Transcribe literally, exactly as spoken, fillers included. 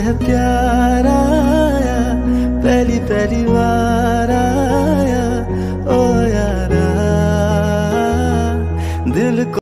है प्यार आया, पहली पहली बार आया ओ यारा दिल को।